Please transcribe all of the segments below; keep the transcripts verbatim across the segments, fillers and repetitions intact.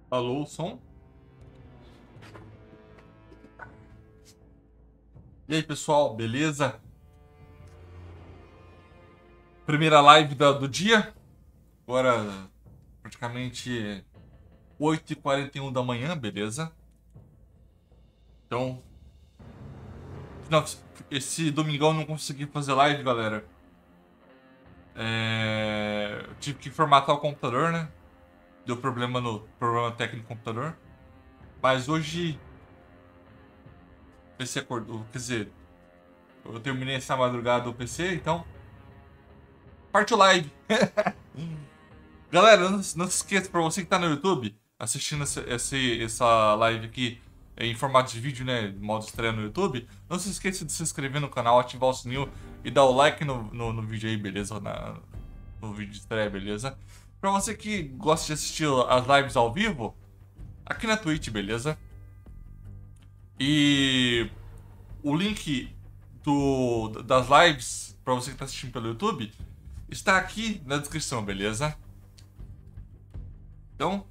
Alô, som? E aí, pessoal, beleza? Primeira live da- do dia. Agora, praticamente oito e quarenta e um da manhã, beleza? Então, não, esse domingão eu não consegui fazer live, galera. É, eu tive que formatar o computador, né? Deu problema no problema técnico no computador. Mas hoje o P C acordou, quer dizer, eu terminei essa madrugada o P C, então partiu live. Galera, não, não se esqueça, pra você que tá no YouTube, assistindo essa, esse, essa live aqui em formato de vídeo, né, modo estreia no YouTube, não se esqueça de se inscrever no canal, ativar o sininho e dar o like no, no, no vídeo aí, beleza? Na, no vídeo de estreia, beleza? Pra você que gosta de assistir as lives ao vivo, aqui na Twitch, beleza? E o link do, das lives, pra você que tá assistindo pelo YouTube, está aqui na descrição, beleza? Então,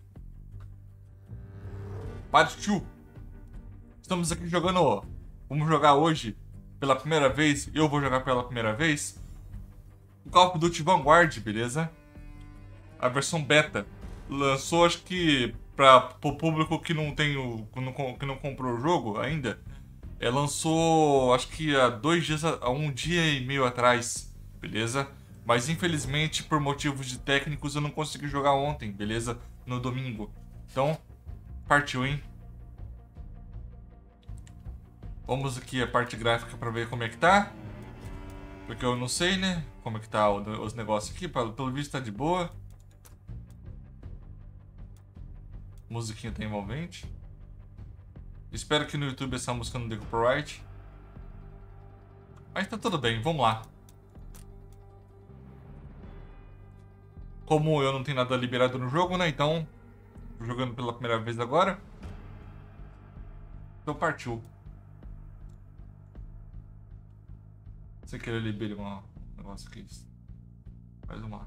partiu! Estamos aqui jogando. Vamos jogar hoje pela primeira vez. Eu vou jogar pela primeira vez o Call of Duty Vanguard, beleza? A versão beta. Lançou, acho que para o público que não tem o. que não comprou o jogo ainda. É, lançou, acho que há dois dias, há um dia e meio atrás, beleza? Mas infelizmente, por motivos de técnicos, eu não consegui jogar ontem, beleza? No domingo. Então, partiu, hein? Vamos aqui a parte gráfica para ver como é que tá. Porque eu não sei, né? Como é que tá o- os negócios aqui. Pelo, pelo visto tá de boa. Musiquinha tá envolvente. Espero que no YouTube essa música não dê copyright. Mas tá tudo bem, vamos lá. Como eu não tenho nada liberado no jogo, né? Então, tô jogando pela primeira vez agora. Então partiu. Se você querer liberar um negócio aqui. Faz uma.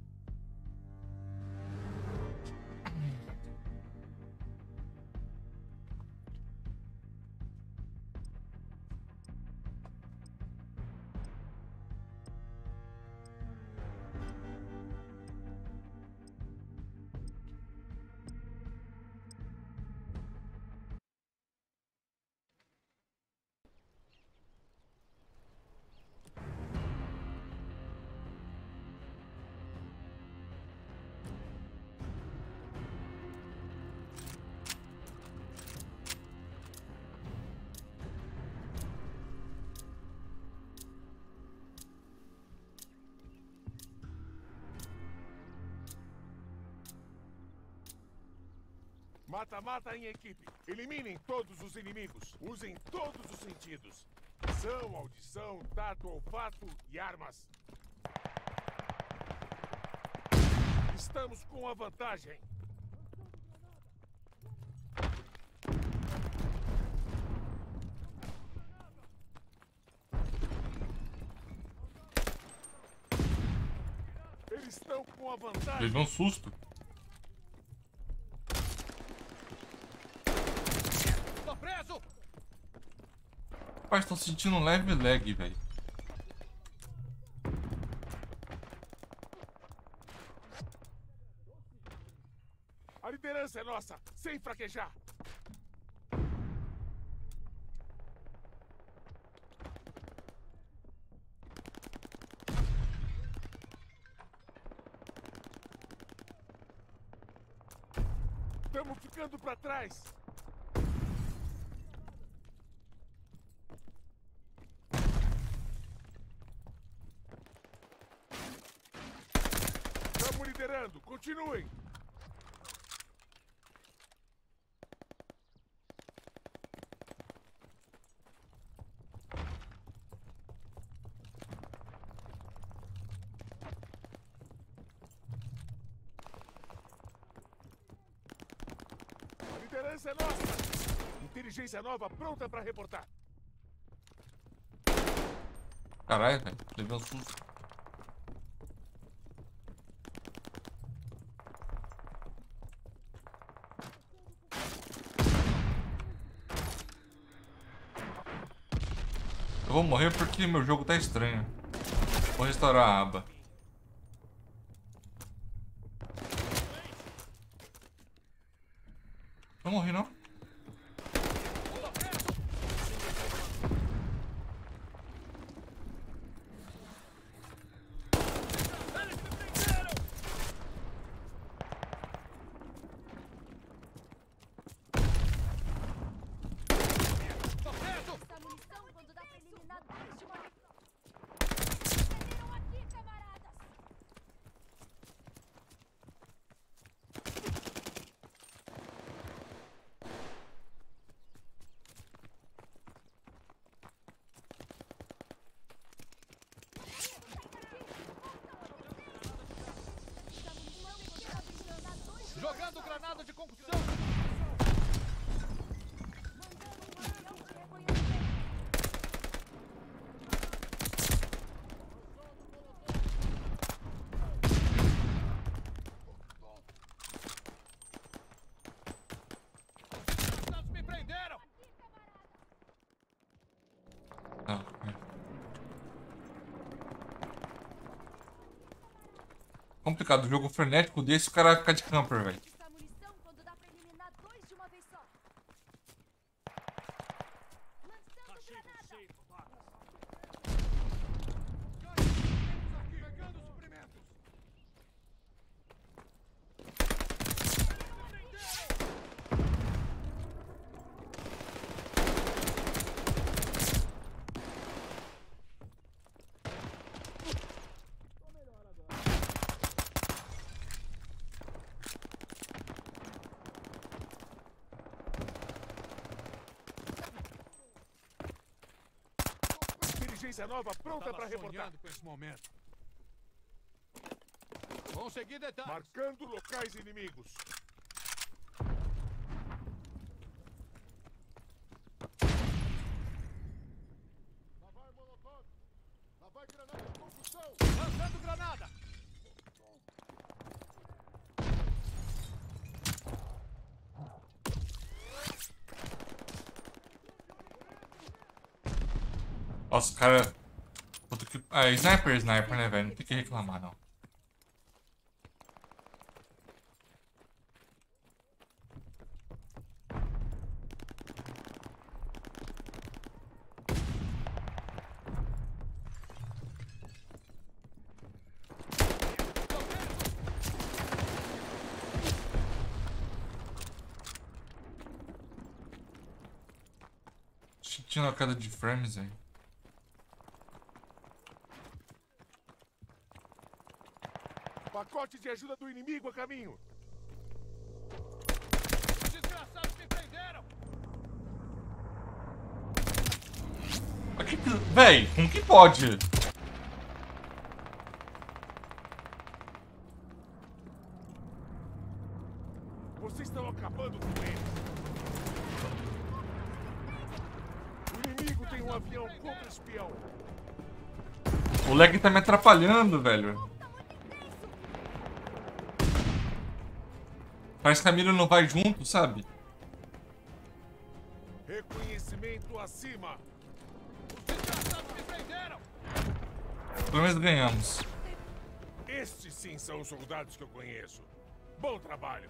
Mata-mata em equipe. Eliminem todos os inimigos. Usem todos os sentidos. Visão, audição, tato, olfato e armas. Estamos com a vantagem. Eles estão com a vantagem. Levei um susto. Tô preso! Rapaz, tô sentindo um leve lag, velho. A liderança é nossa, sem fraquejar. Estamos ficando pra trás. Estamos liderando, continuem. A liderança é nossa. Inteligência nova pronta pra reportar. Caralho, velho. Levei um susto. Eu vou morrer porque meu jogo tá estranho. Vou restaurar a aba. Não morri, não? Jogando granada de concussão! Me prenderam! Não. Complicado, o jogo frenético desse, o cara vai ficar de camper, velho. Inteligência nova pronta para reportar. Com esse momento. Consegui detalhes. Marcando locais inimigos. Lá vai molotov. Lá vai granada de construção. Lançando granada. Nossa, cara. Puta que... Ah, sniper, é sniper, né, velho? Não tem que reclamar, não. Tinha uma queda de frames aí. Pacote de ajuda do inimigo a caminho. Os desgraçados me prenderam. Mas que que... Véi, como que pode? Vocês estão acabando com eles. O inimigo tem um avião contra espião. O lag tá me atrapalhando, velho. Parece que a mira não vai junto, sabe? Reconhecimento acima. Os desgraçados me prenderam. Pelo menos ganhamos. Estes sim são os soldados que eu conheço. Bom trabalho.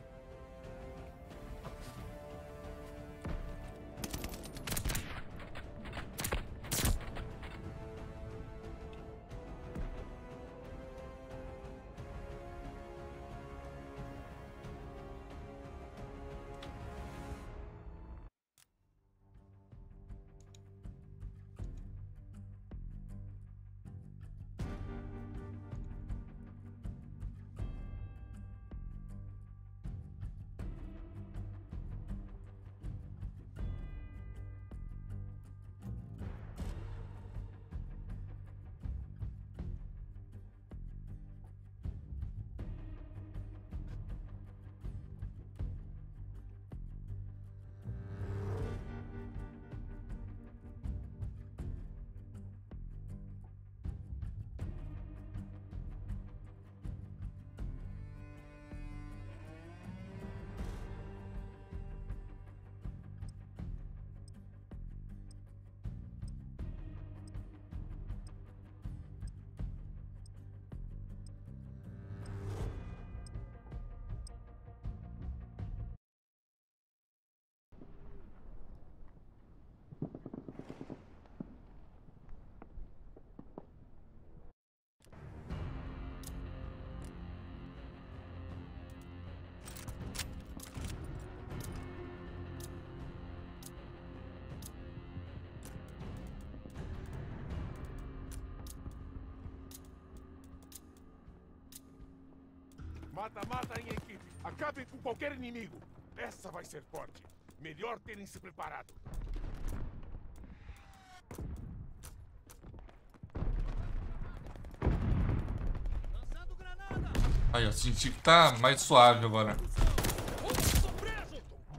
Mata-mata em equipe. Acabem com qualquer inimigo. Essa vai ser forte. Melhor terem se preparado. Lançando granada! Aí, eu senti que tá mais suave agora. Opa, tô preso!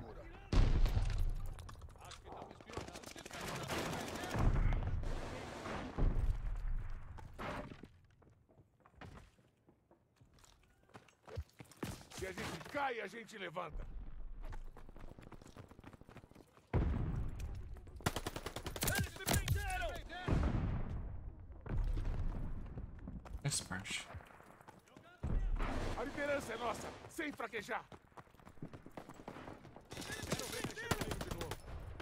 Acho que estão me espionando. Se a gente cai, a gente levanta. Eles me prenderam! Essa parte. A liderança é nossa, sem fraquejar. Quero ver mexer comigo de novo.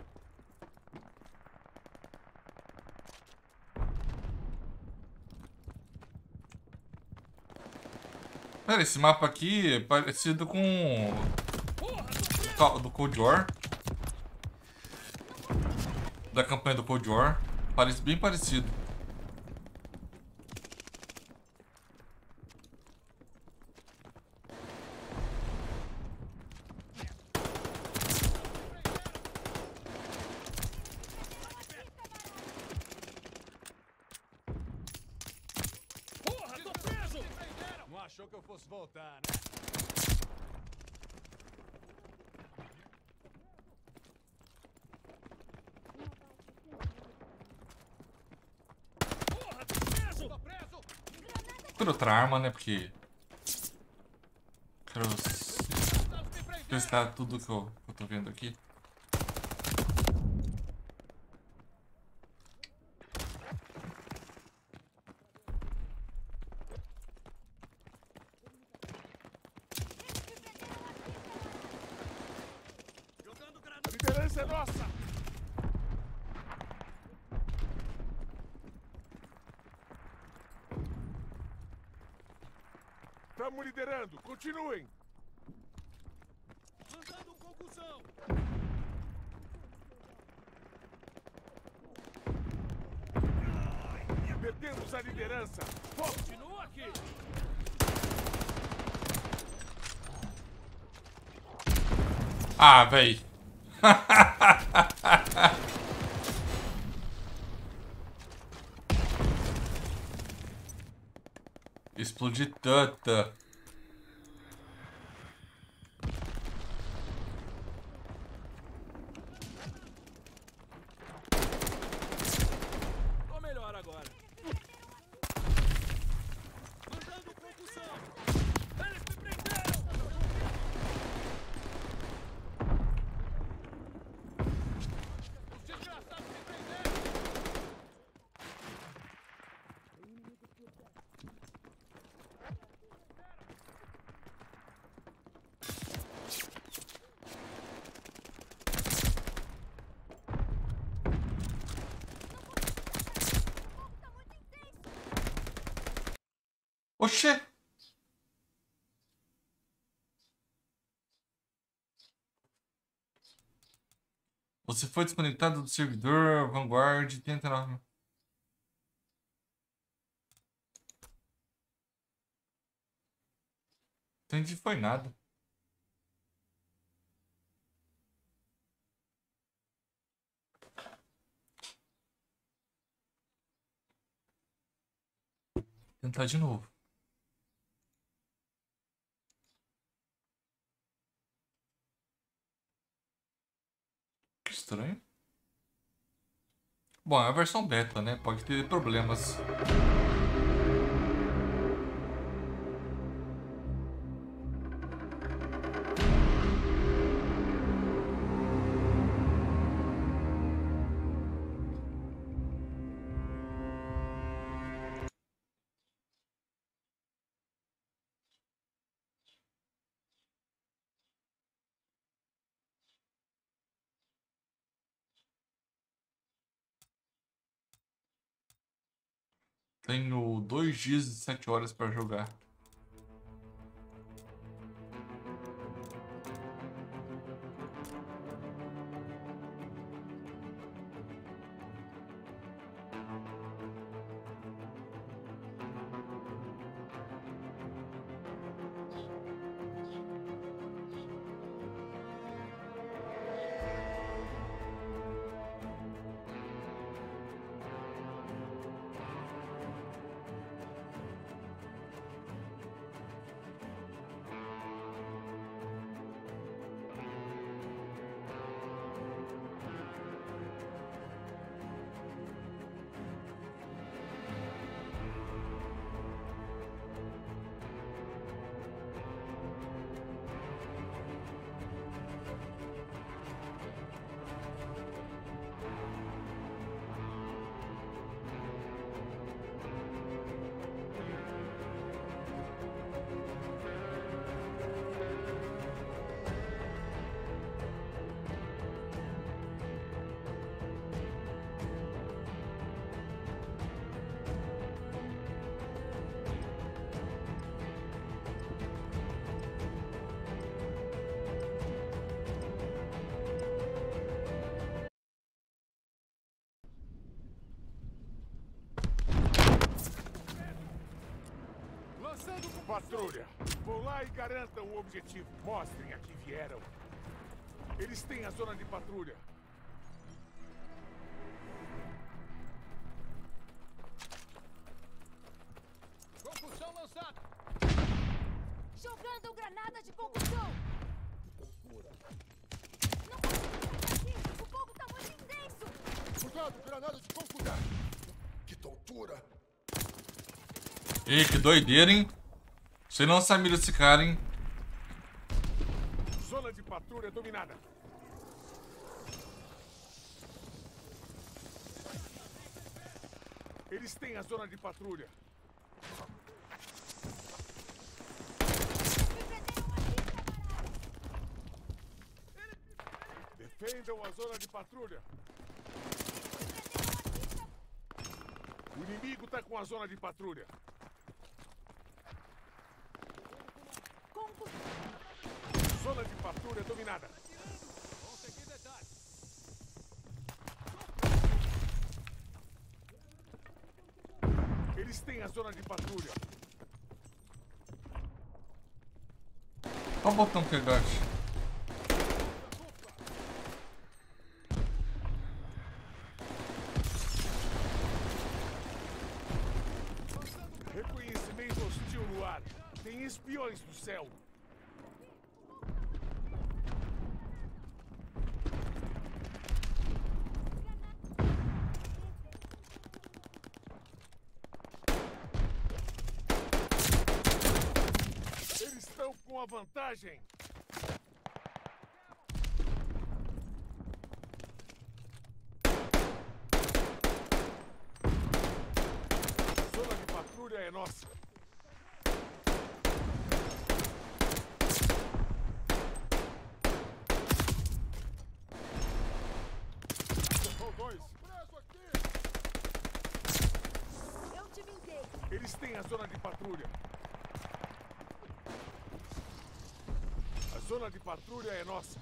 Cara, esse mapa aqui é parecido com o ca- do Cold War. Da campanha do Cold War. Parece bem parecido. Porra, tô preso! Não achou que eu fosse voltar, né? Porra, tô preso! Tô preso! Por outra arma, né? Porque. Quero Assaltantes me prenderam! testar tudo que eu, que eu tô vendo aqui. Jogando A granada! liderança é nossa. Estamos liderando, continuem. Mandando concussão! Perdemos a liderança. Foco. Continua aqui! Ah, véi. Explodi tanta. Tô melhor agora. Mandando concussão! Eles me prenderam! Os desgraçados me prenderam! Oxê. Você foi desconectado do servidor Vanguard trinta e nove. Não entendi foi nada. Tentar de novo. Que estranho. Bom, é a versão beta, né? Pode ter problemas. Tenho dois dias e sete horas para jogar. patrulha. Vão lá e garantam o objetivo. Mostrem a que vieram. Eles têm a zona de patrulha. Concussão lançada. Jogando granada de concussão. Não consigo sair daqui. O fogo tá muito intenso. Cuidado, granada de concussão. Que tontura. Ih, que doideira, hein? Você não sabe desse cara, hein? Zona de patrulha dominada. Eles têm a zona de patrulha. Defendam a zona de patrulha. O inimigo tá com a zona de patrulha. Zona de patrulha dominada. Consegui detalhes. Eles têm a zona de patrulha. Qual o botão que agacha? Reconhecimento hostil no ar. Tem espiões no céu. Eles estão com a vantagem. Zona de patrulha é nossa. Eu te vindei. Eles têm a zona de patrulha. A zona de patrulha é nossa.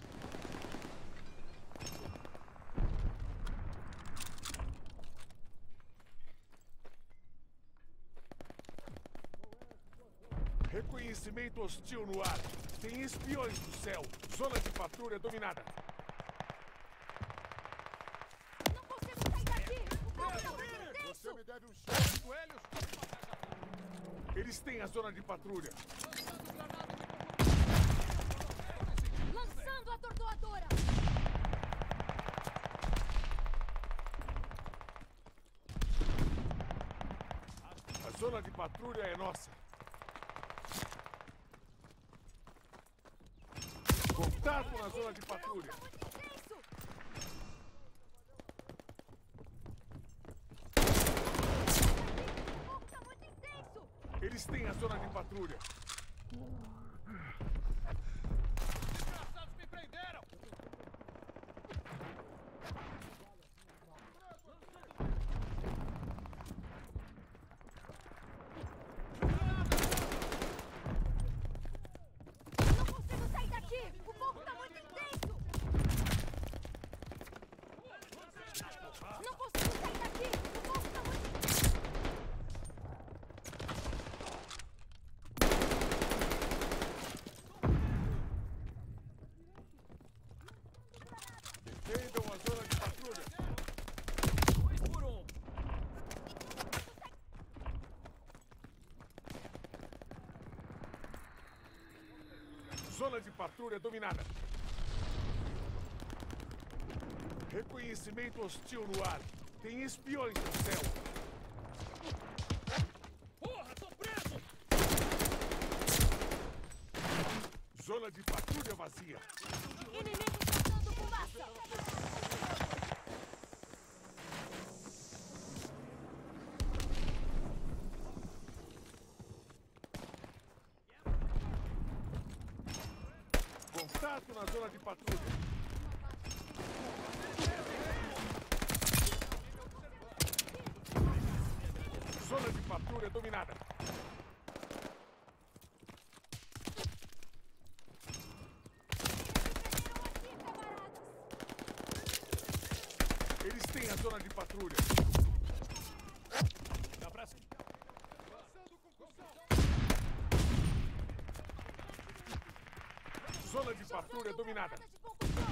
Reconhecimento hostil no ar. Tem espiões no céu. Zona de patrulha dominada. Não consigo sair daqui. O fogo tá muito intenso. Você me deve um cheque. Coelhos. Eles têm a zona de patrulha. Lançando a atordoadora. A zona de patrulha é nossa. Contato na zona de patrulha. Tá muito intenso. O fogo tá muito intenso. Eles têm a zona de patrulha. Desgraçados me prenderam. Não consigo sair daqui. O fogo tá muito intenso. Não consigo sair daqui. O fogo tá muito intenso. Defendam a zona de patrulha. Dois por um. Zona de patrulha dominada. Reconhecimento hostil no ar. Tem espiões no céu. Porra, tô preso. Zona de patrulha vazia. Inimigo soltando fumaça. Contato na zona de patrulha. Zona de patrulha dominada. Eles têm a zona de patrulha. Dá pra cima. Zona de patrulha dominada. Granadas de concussão.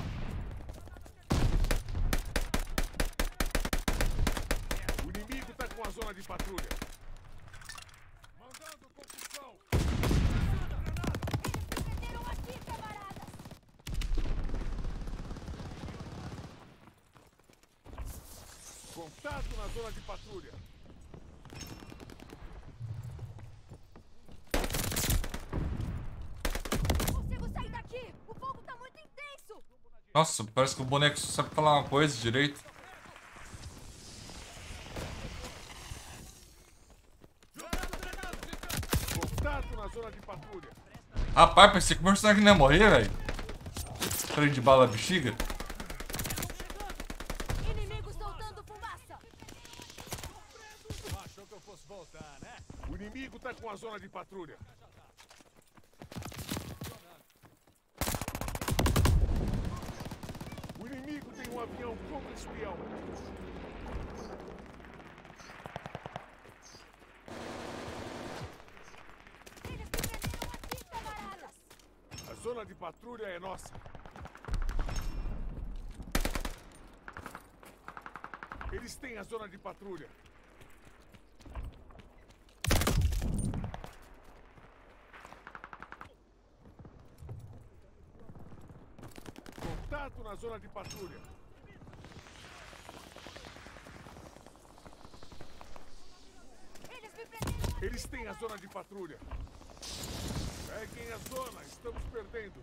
O inimigo tá com a zona de patrulha. Mandando concussão. Eles se prenderam aqui, camaradas. Contato na zona de patrulha. Não consigo sair daqui. O fogo tá muito intenso. Nossa, parece que o boneco só sabe falar uma coisa direito. Contato na zona de patrulha. Rapaz, pensei que o personagem não ia morrer, velho. Trem de bala bexiga. Inimigos soltando fumaça. Não achou que eu fosse voltar, né? O inimigo tá com a zona de patrulha. O inimigo tem um avião como espião. Eles se prenderam aqui, camaradas. A zona de patrulha é nossa. Eles têm a zona de patrulha. Contato na zona de patrulha. Eles me prenderam aqui. Eles têm a zona de patrulha. Peguem a zona, estamos perdendo.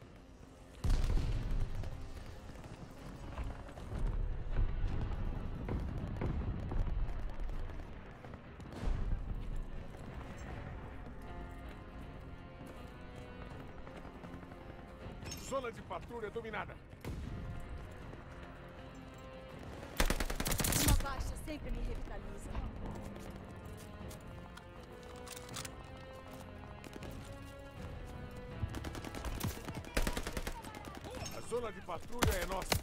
Zona de patrulha dominada. Uma baixa sempre me revitaliza. A zona de patrulha é nossa.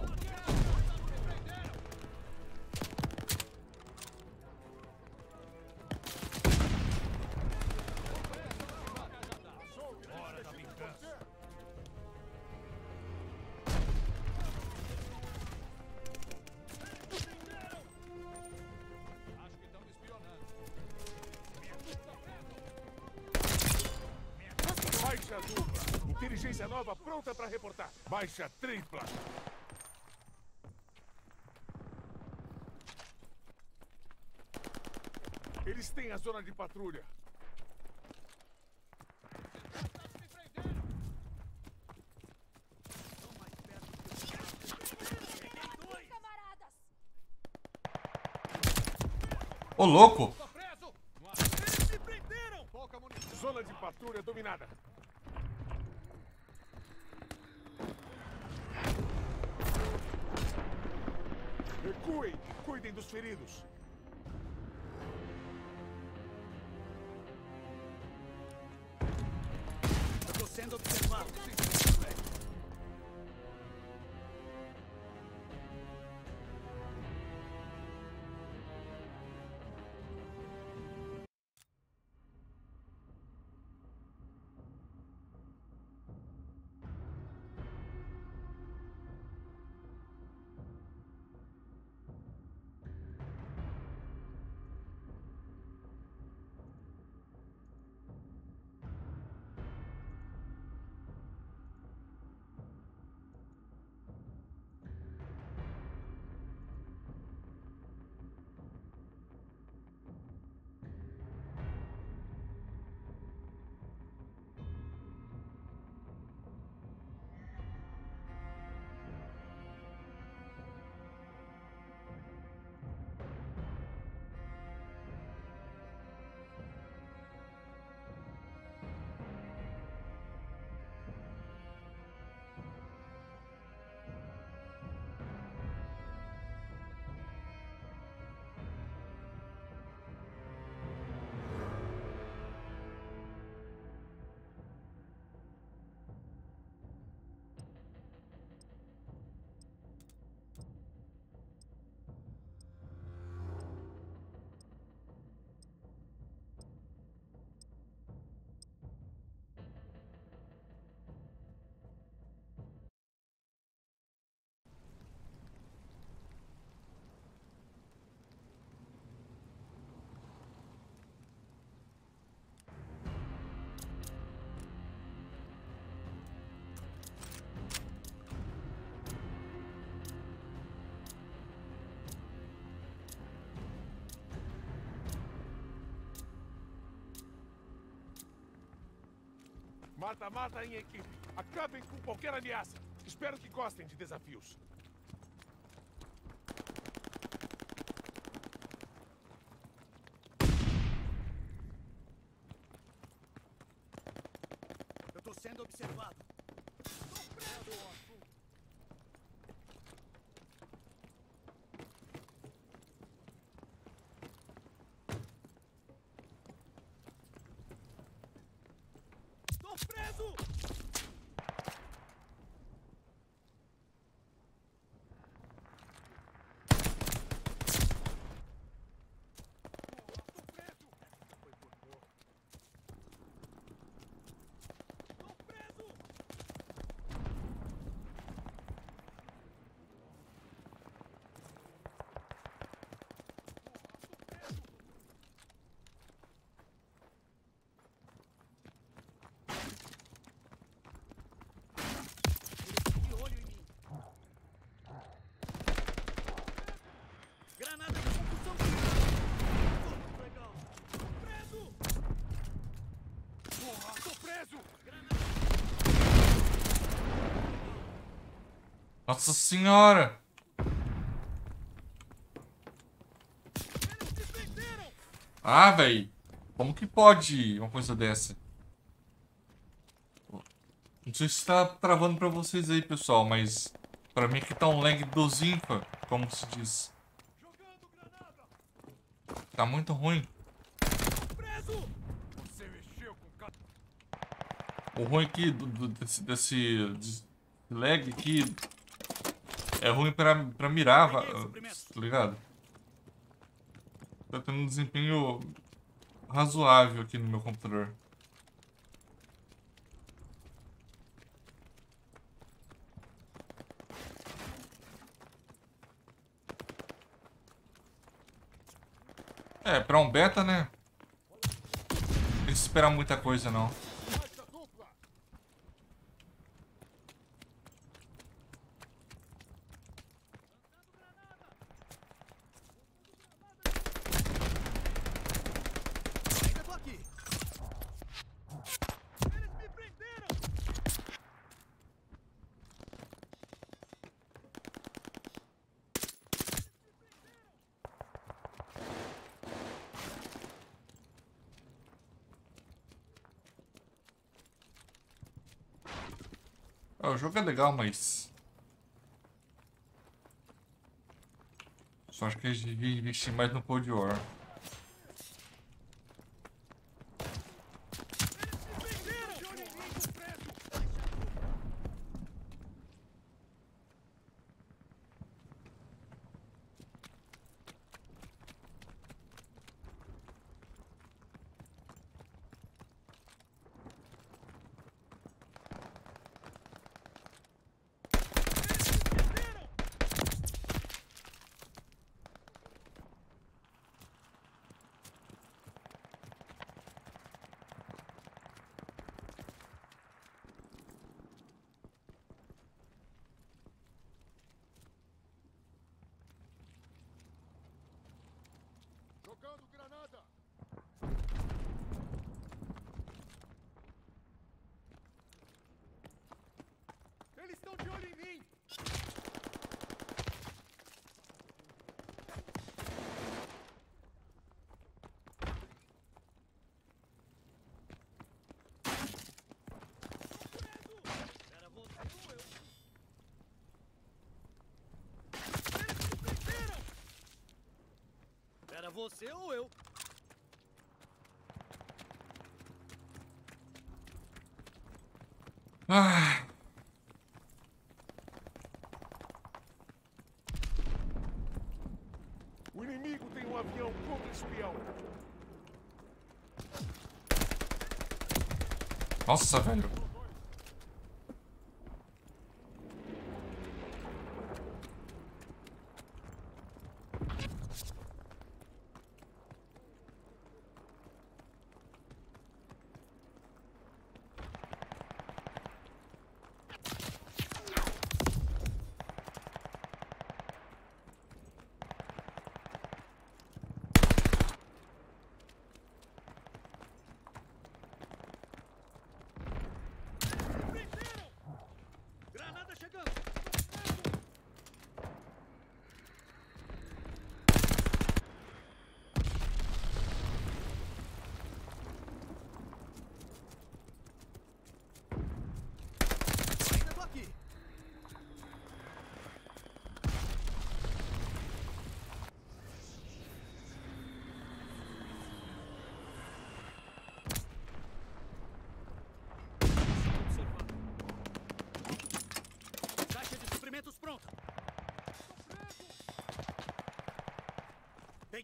Hora da vingança. Acho que estão me espionando. Baixa dupla. Inteligência nova pronta para reportar. Baixa tripla. Eles têm a zona de patrulha. Camaradas. Ô, louco! Tô preso! Não achou? Eles me prenderam! Pouca munição. Zona de patrulha dominada. Recuem e cuidem dos feridos. Eu tô sendo observado. Mata-mata em equipe. Acabem com qualquer ameaça. Espero que gostem de desafios. Eu tô sendo observado. Tô preso! Tô preso! Foi por pouco. Tô preso! De olho em mim. Granada de concussão. Muito legal. Tô preso! Porra, tô preso! Nossa senhora! Eles se prenderam! Ah, velho. Como que pode uma coisa dessa? Não sei se tá travando pra vocês aí, pessoal, mas pra mim aqui tá um lag dos Infa, como se diz. Jogando granada! Tá muito ruim. Preso! Você mexeu com o cara. O ruim aqui do, do- desse, desse, desse lag aqui é ruim pra, pra mirar, va- tá ligado? Tá tendo um desempenho razoável aqui no meu computador. É, pra um beta, né? Não tem que esperar muita coisa, não. Marcha dupla! Ainda tô aqui. Eles me prenderam! Ah, o jogo é legal, mas... Só acho que eles deviam investir mais no Cold War. De olho em mim, tô preso! Jogando granada! Eles estão de olho em mim! Era você ou eu? Eles me prenderam! Era você ou eu? Ah, O inimigo tem um avião contra espião. nossa, velho.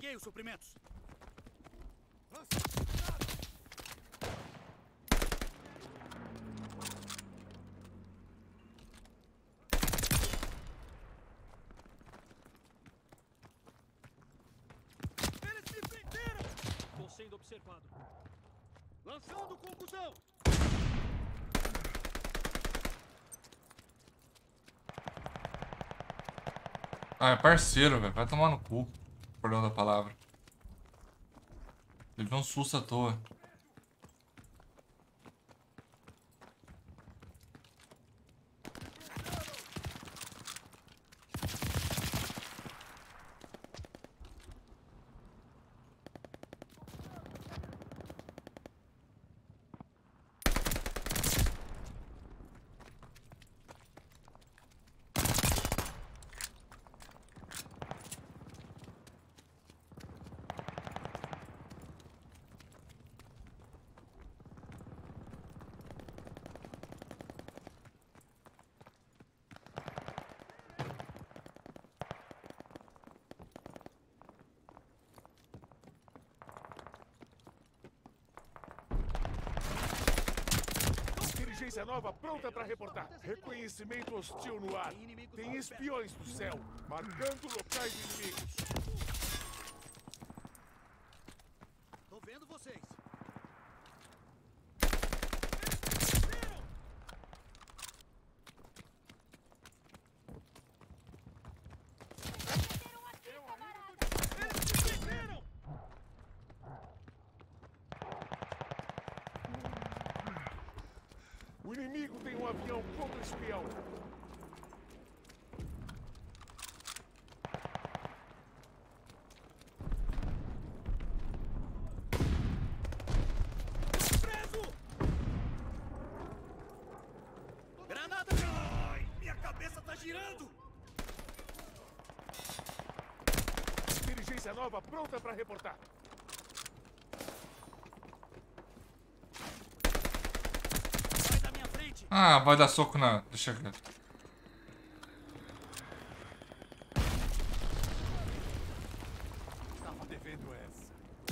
Peguei os suprimentos. Eles se prenderam! Estou sendo observado. Lançando conclusão! Ah, é parceiro, velho. Vai tomar no cu. Perdão da palavra. Ele deu um susto à toa. Inteligência nova pronta para reportar. Reconhecimento hostil no ar. Tem espiões do céu, marcando locais inimigos. Tô vendo vocês. Prenderam aqui, camarada! Eles se prenderam! O inimigo tem um avião contra espião. Preso! Granada! Ai, minha cabeça tá girando! Inteligência nova pronta para reportar. Sai da minha frente! Ah, vai dar soco na... Deixa quieto. Tava devendo essa.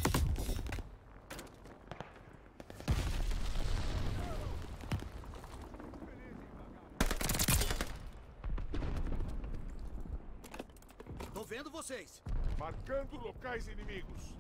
Tô vendo vocês! Marcando locais inimigos.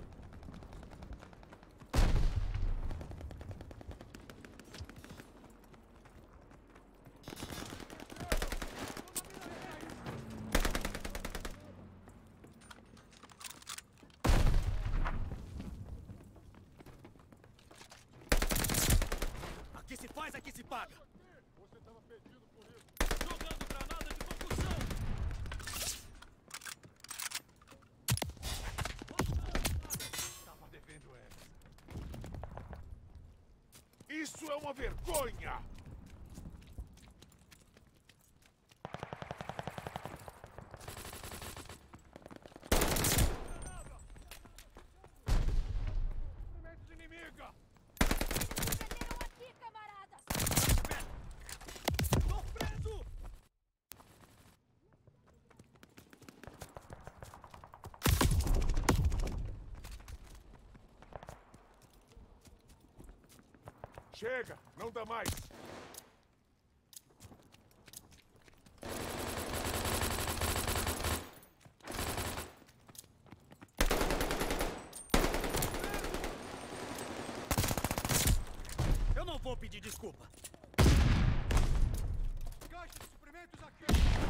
Aqui se faz, aqui se paga! Você tava pedindo por isso! Jogando granada de concussão! Tava devendo essa. Isso é uma vergonha! Instrumentos inimiga! Prenderam aqui, camaradas! Tô preso! Chega, não dá mais. Eu não vou pedir desculpa! Caixa de suprimentos aqui.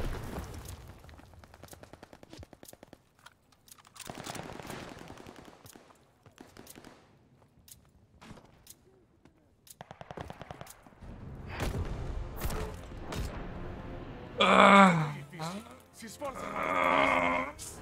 Ah, Difícil. Se esforça mais.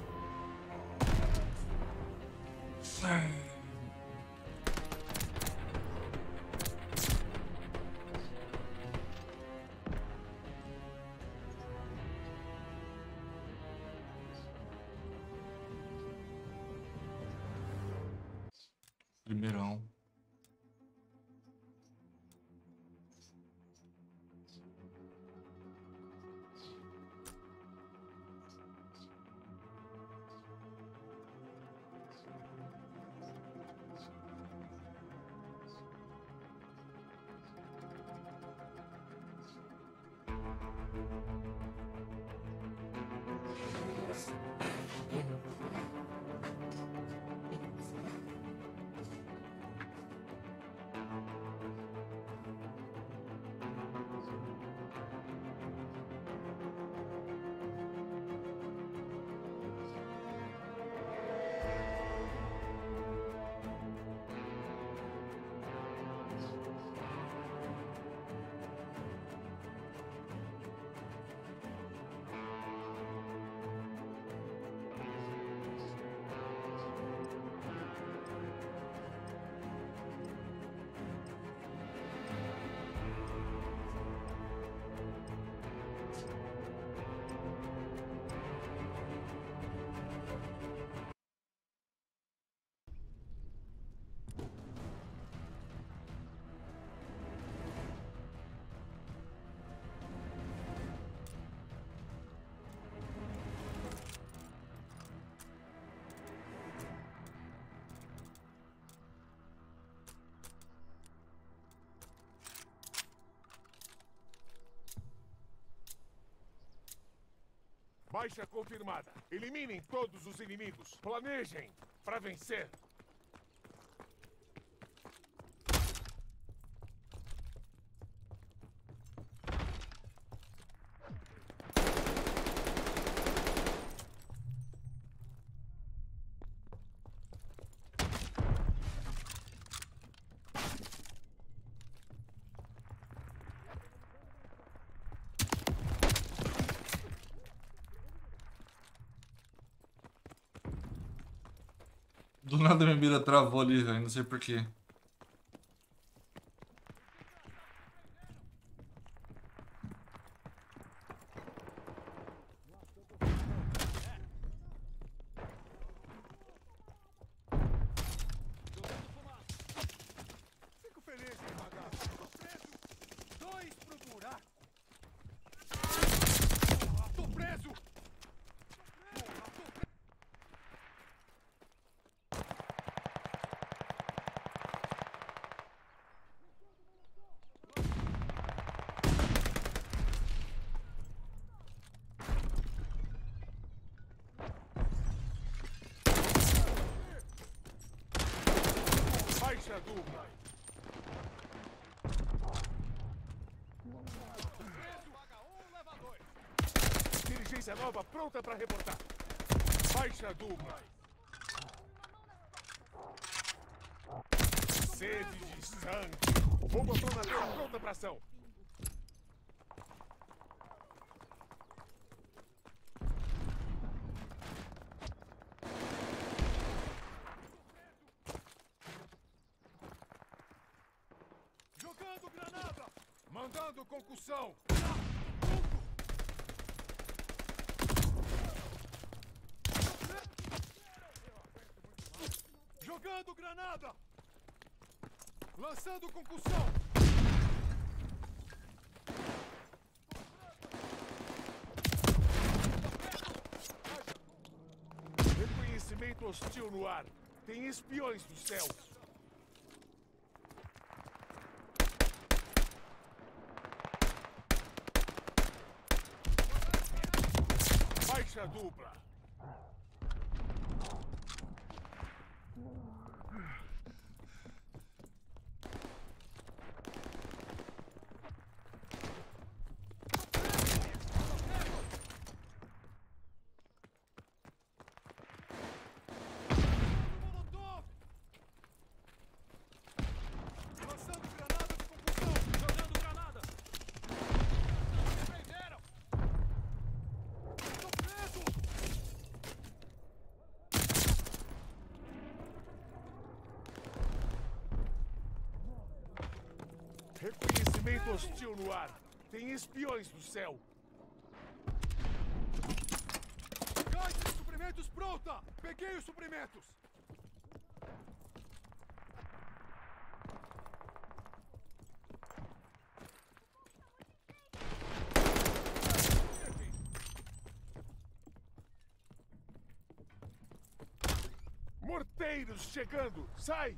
primeirão. Baixa confirmada. Eliminem todos os inimigos. Planejem para vencer. Do nada minha mira travou ali, velho. Não sei porquê. Fico feliz em pagar. Tô preso. Dois pro buraco. Tô preso. Baixa dupla. Inteligência nova pronta para reportar. Baixa dupla. Sede de sangue. Bomba planadora pronta para ação. Jogando granada. Mandando concussão. Jogando granada. Lançando concussão. Reconhecimento hostil no ar. Tem espiões dos céus. Baixa dupla. Lançando granada de concussão. Jogando granada. Prenderam. Tô preso. Reconhecimento hostil no ar. Tem espiões do céu. Caixa de suprimentos pronta! Peguei os suprimentos! Morteiros chegando! Sai!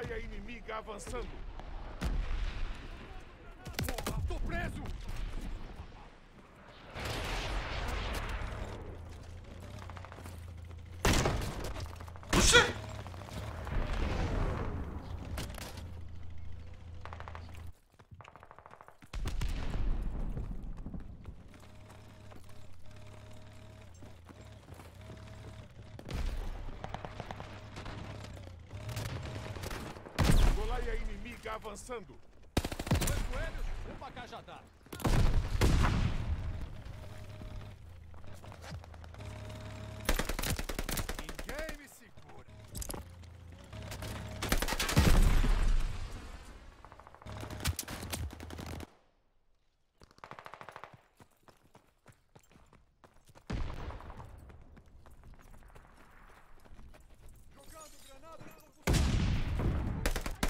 Golaia inimiga avançando. Porra, tô preso! Oxê! Golaia inimiga avançando. Dois coelhos, um pra cá já dá. Ninguém me segura. Jogando granada de confusão.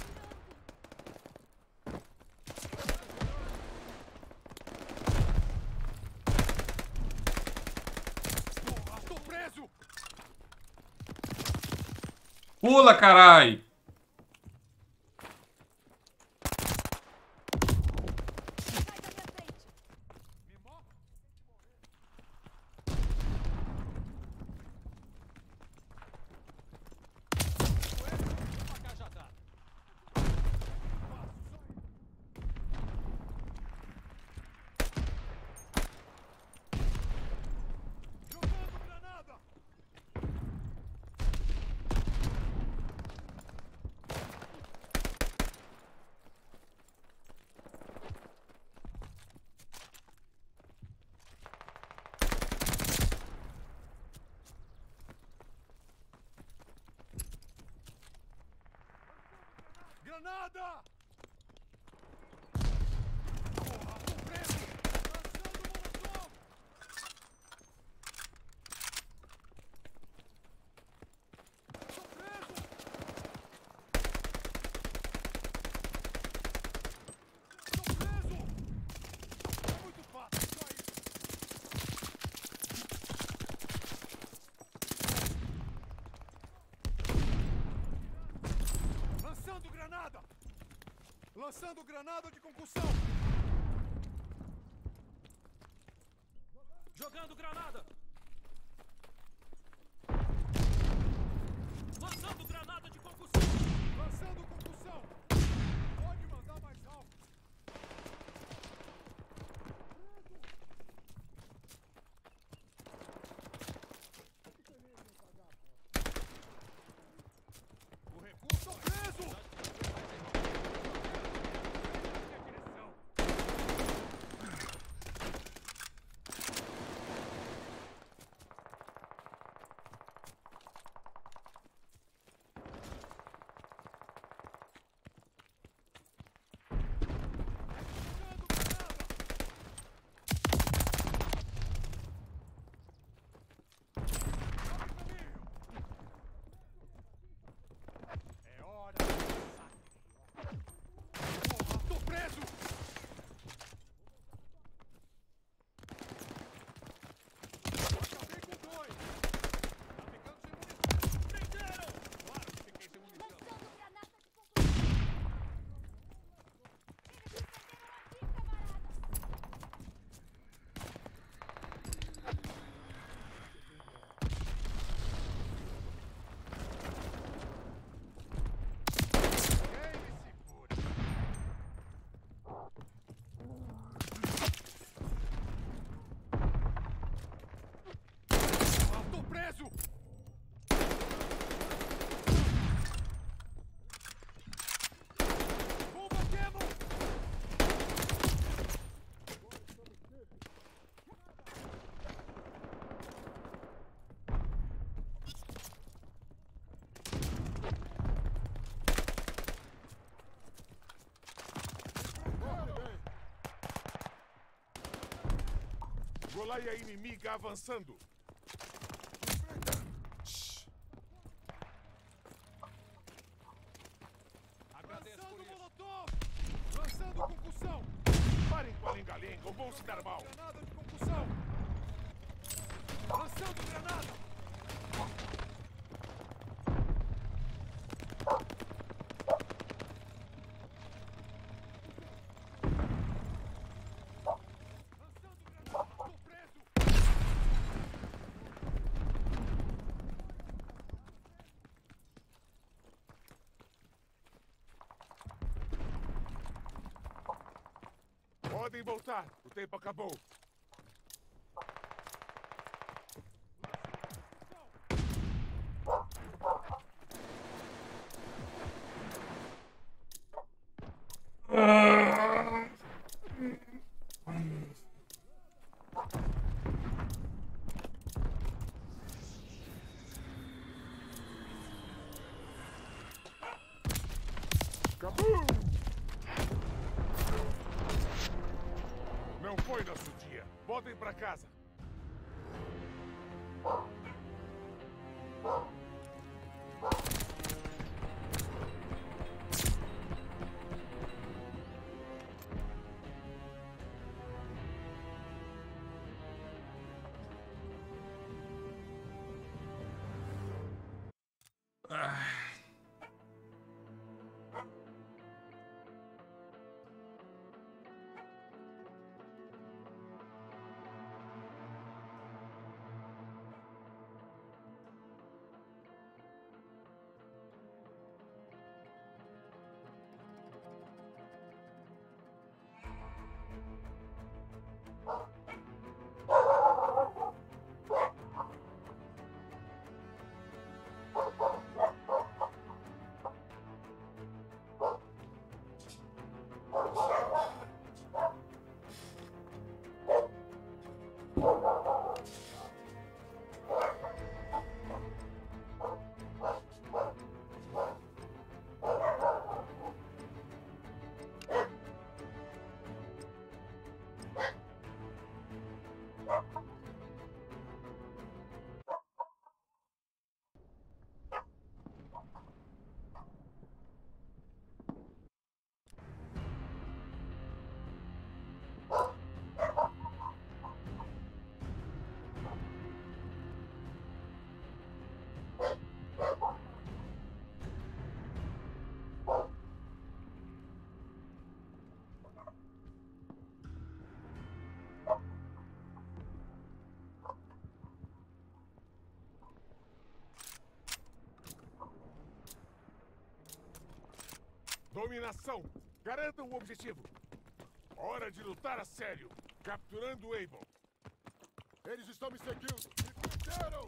Porra, tô preso! Pula, carai! Sai da minha frente. Me morre! Coelho, um pra cá já dá. Jogando granada! Granada! Porra, tô preso! Lançando molotov! Tô preso! Tô preso! É muito fácil, só isso! Lançando granada! Lançando granada de concussão! Jogando granada! Lançando granada de concussão! Lançando concussão! Pode mandar mais alto! O recurso tô preso! É hora de massacre. Porra, tô preso! Acabei com dois! Tá ficando sem munição! Prenderam! Claro que fiquei sem munição! Lançando granada de confusão. Eles me prenderam aqui, camarada. Ninguém me segura! Ah, tô preso! Combatemos! Golaia inimiga avançando. Shhh. Agradeço por Lançando isso. molotov! Lançando concussão! Parem com a lenga-lenga ou vão se dar mal! Granada de concussão! Lançando granada! Podem voltar. O tempo acabou. Acabou! Não foi nosso dia. Voltem pra casa. Dominação! Garantam o objetivo! Hora de lutar a sério! Capturando o Able! Eles estão me seguindo! Me prenderam!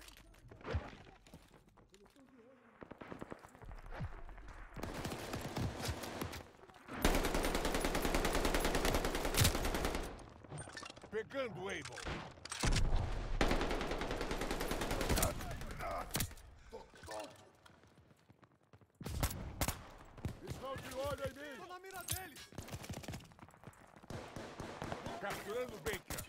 Pegando o Able! Tô tonto! Estão de olho em mim! Tô na mira deles! Capturando o Baker!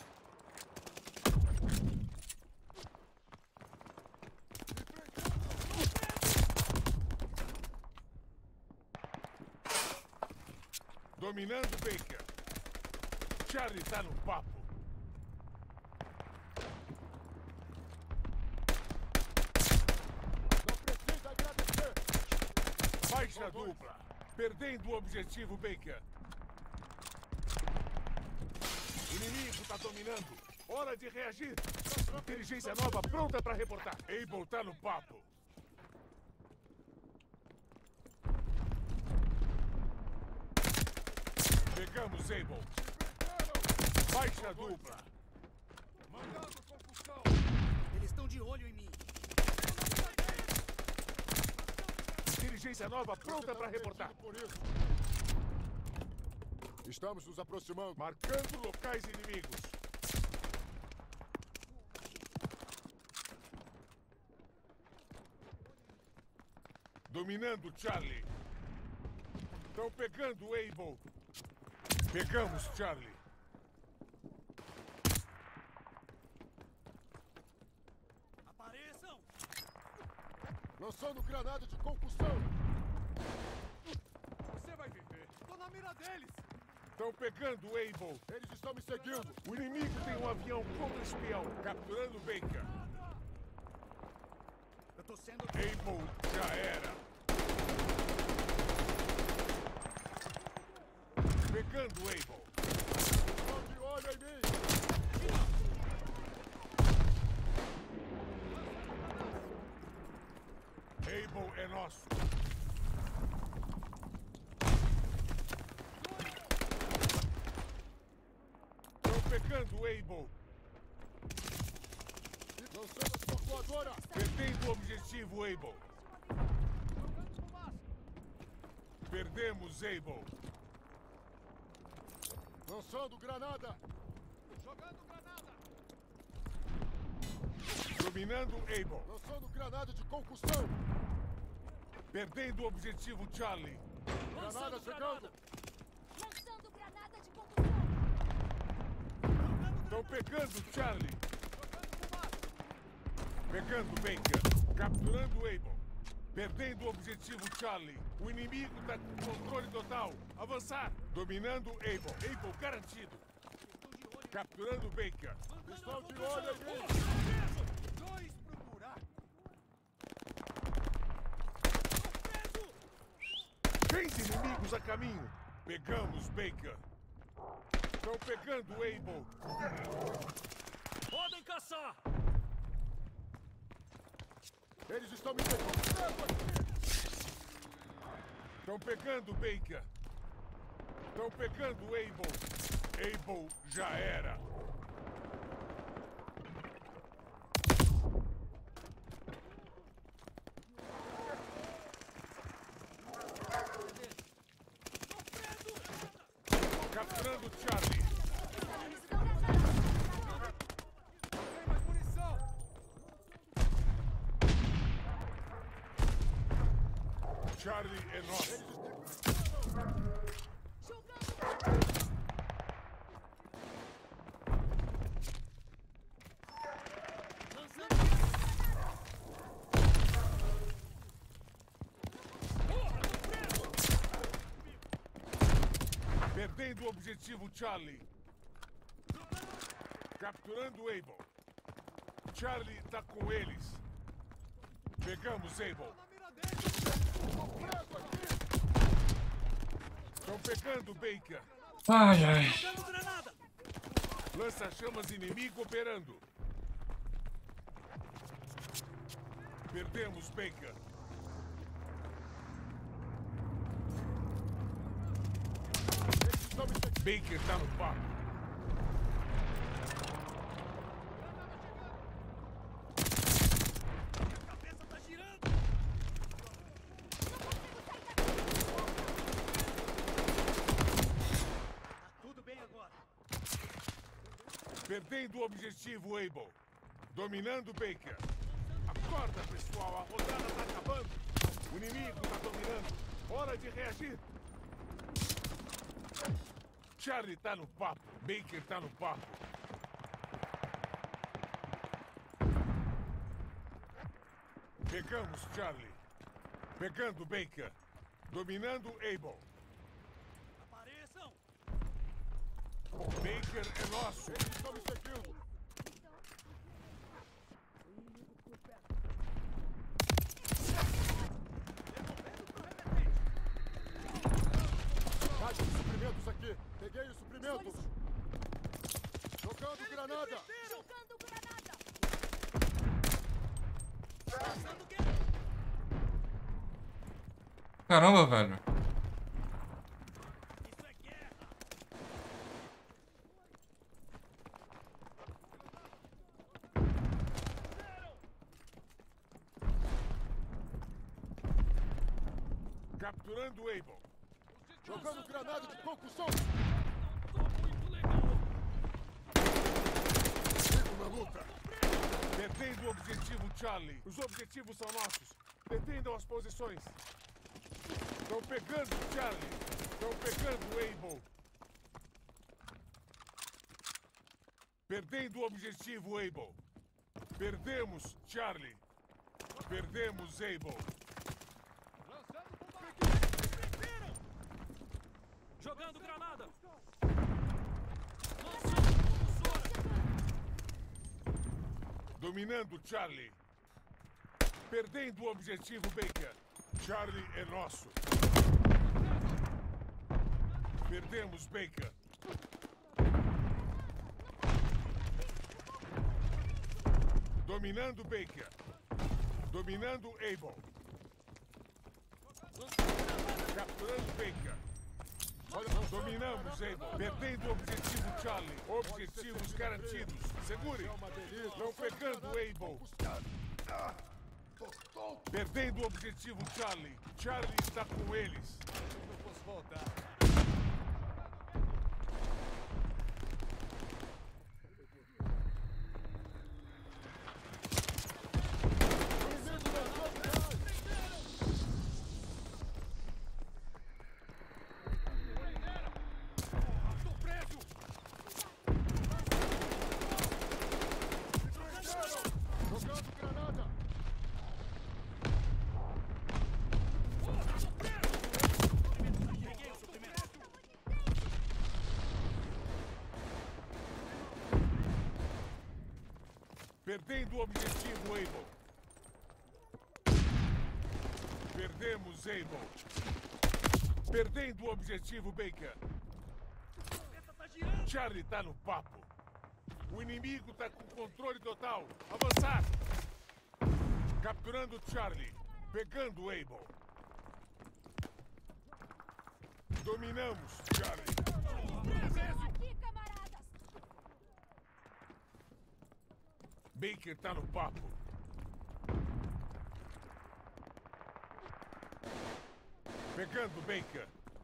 Dominando o Baker! Charlie tá no papo! Não precisa agradecer! Baixa dupla! Perdendo o objetivo, Baker! O inimigo tá dominando! Hora de reagir! Inteligência nova pronta pra reportar! Able tá no papo! Pegamos Able! Baixa dupla! Mandando confusão! Eles estão de olho em mim! Inteligência nova pronta pra reportar! Por isso. Estamos nos aproximando. Marcando locais inimigos! Dominando Charlie! Estão pegando o Able! Pegamos Charlie! Apareçam! Lançando granada de concussão. Você vai viver! Tô na mira deles! Estão pegando o Able! Eles estão me seguindo. O inimigo tem um avião contra-espião! Capturando o Baker! Eu tô sendo... Able já era! Pegando o Able! Estão de olho em mim. Able é nosso! pegando Able. Lançando a sua voadora. Perdendo o objetivo Able. Perdemos Able. Lançando granada. Jogando granada. Dominando Able. Lançando granada de concussão. Perdendo o objetivo Charlie. Granada Lançando chegando. Lançando granada de concussão. Estão pegando Charlie. Pegando Baker. Capturando Able. Perdendo o objetivo Charlie. O inimigo está com controle total. Avançar. Dominando Able. Able garantido. Capturando Baker. Estão de olho em mim. Dois pro buraco. Três inimigos a caminho. Pegamos Baker. Estão pegando Able. Podem caçar. Eles estão me pegando. Estão pegando Baker. Estão pegando Able. Able já era. Capturando Charlie. Tem mais munição. Charlie é nosso. Perdendo o objetivo Charlie. Capturando Able. Charlie está com eles. Pegamos Able. Estão pegando Baker. Ai, ai. Jogando granada. Lança-chamas inimigo operando. Perdemos Baker. Baker está no papo. A cabeça tá girando. Tá tudo bem agora. Perdendo o objetivo Able. Dominando Baker. Acorda, pessoal. A rodada está acabando. O inimigo está dominando. Hora de reagir. Charlie tá no papo. Baker tá no papo. Pegamos Charlie. Pegando Baker. Dominando Able. Apareçam. Baker é nosso. Eles estão me seguindo. Rádio de suprimentos aqui. Peguei os suprimentos. Jogando granada. Jogando granada. Lançando guerra. Caramba, velho. Isso é guerra. Capturando Able. Jogando granada de concussão. Tô muito legal. Sigo na luta. Detendo o objetivo Charlie. Os objetivos são nossos. Detendam as posições. Estão pegando Charlie. Estão pegando Able. Perdendo o objetivo Able. Perdemos Charlie. Perdemos Able. Lançando bombardeio. Jogando granada. Lançando propulsora. Dominando Charlie. Perdendo o objetivo Baker. Charlie é nosso. Perdemos Baker. Dominando Baker. Dominando Able. Capturando Baker. Olha, dominando. Dominamos, Able. Perdendo o objetivo Charlie. Objetivos garantidos. Segure. Não pegando, Able. Perdendo o objetivo Charlie. Charlie está com eles. Não posso voltar. Perdendo o objetivo, Able. Perdemos, Able. Perdendo o objetivo, Baker. Charlie tá no papo. O inimigo tá com controle total. Avançar. Capturando Charlie. Pegando Able. Dominamos, Charlie. Aqui, camaradas! Baker tá no papo. Pegando Baker.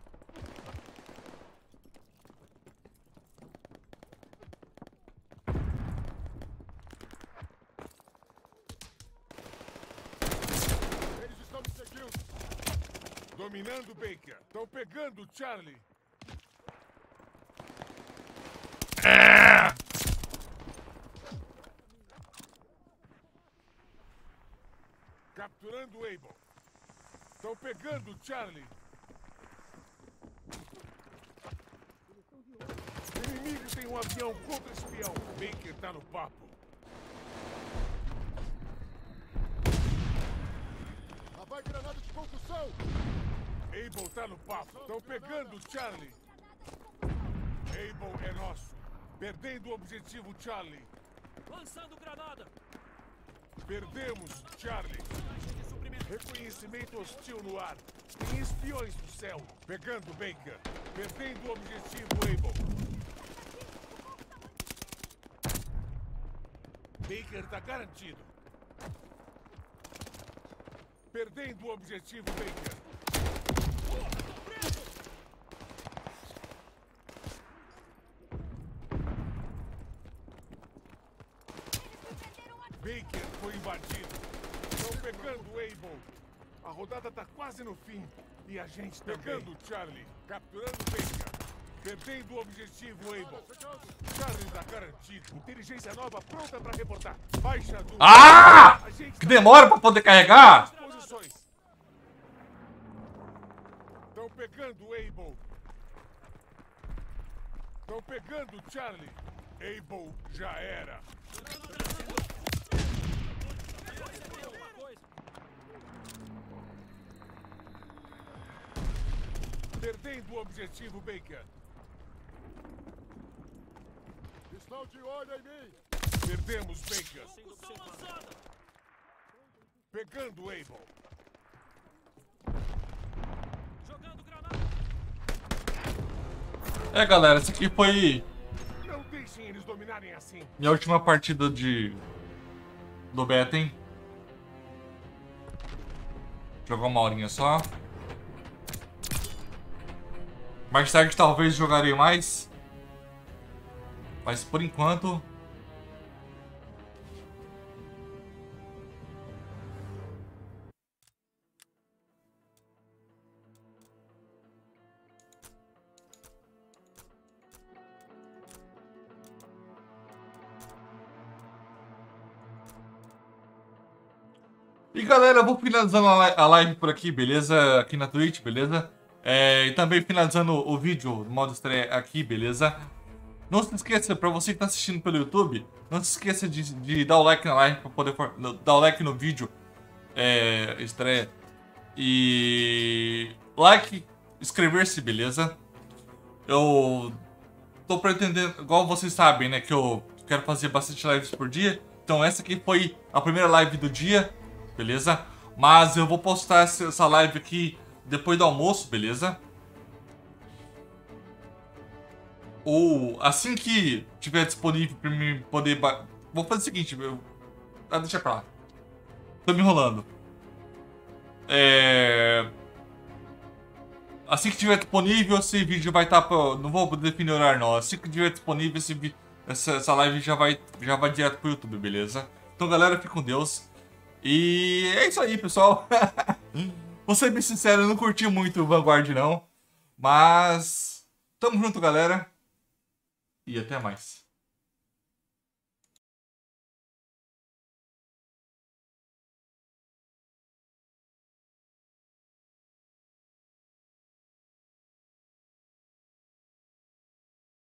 Eles estão me seguindo. Dominando Baker. Estão pegando Charlie. Capturando Able. Estão pegando Charlie. O inimigo tem um avião contra espião. Baker tá no papo. Lá vai granada de concussão! Able tá no papo. Estão pegando Charlie. Able é nosso. Perdendo o objetivo Charlie. Lançando granada. Perdemos Charlie. Reconhecimento hostil no ar. Tem espiões no céu. Pegando Baker. Perdendo o objetivo Able. Baker tá garantido. Perdendo o objetivo Baker. Baker foi invadido. Estão pegando Able. A rodada tá quase no fim. E a gente também. Pegando Charlie. Capturando Baker. Perdendo o objetivo Able. Charlie tá garantido. Inteligência nova pronta pra reportar. Baixa do... Ah! A gente Que demora pra poder carregar. Posições. Estão pegando Able. Estão pegando Charlie. Able já era. Perdendo o objetivo Baker. Estão de olho em mim! Perdemos Baker. Pegando Able. Jogando granada. É, galera, essa aqui foi Não deixem eles dominarem assim. minha última partida de... do beta, hein? Jogar uma horinha só. Mais tarde talvez jogarei mais. Mas por enquanto... E galera, eu vou finalizando a li- a live por aqui, beleza? Aqui na Twitch, beleza? É, e também finalizando o vídeo do modo estreia aqui, beleza? Não se esqueça, pra você que tá assistindo pelo YouTube, não se esqueça de, de dar o like na live pra poder for- no- dar o like no vídeo é, estreia. E like, inscrever-se, beleza? Eu tô pretendendo, igual vocês sabem, né, que eu quero fazer bastante lives por dia. Então essa aqui foi a primeira live do dia, beleza? Mas eu vou postar essa essa live aqui depois do almoço, beleza? ou assim que tiver disponível pra mim poder... Ba... Vou fazer o seguinte, eu... Ah, deixa pra lá. Tô me enrolando. É... Assim que tiver disponível, esse vídeo vai estar... Tá pra... Não vou definir horário não. Assim que tiver disponível, esse vi... essa, essa live já vai, já vai direto pro YouTube, beleza? Então, galera, fique com Deus. E é isso aí, pessoal. Vou ser bem sincero, eu não curti muito o Vanguard, não. Mas... Tamo junto, galera. E até mais.